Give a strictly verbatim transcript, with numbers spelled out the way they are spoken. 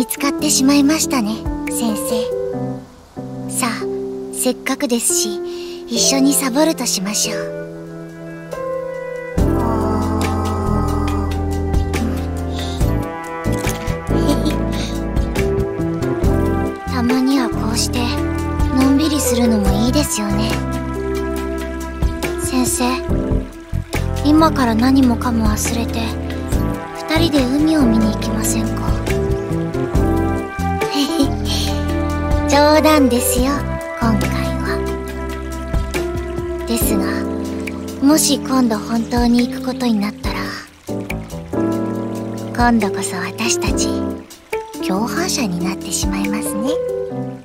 見つかってしまいましたね、先生。さあ、せっかくですし一緒にサボるとしましょう。たまにはこうしてのんびりするのもいいですよね。先生、今から何もかも忘れて二人で海を見に行きませんか？冗談ですよ、今回は。ですが、もし今度本当に行くことになったら、今度こそ私たち共犯者になってしまいますね。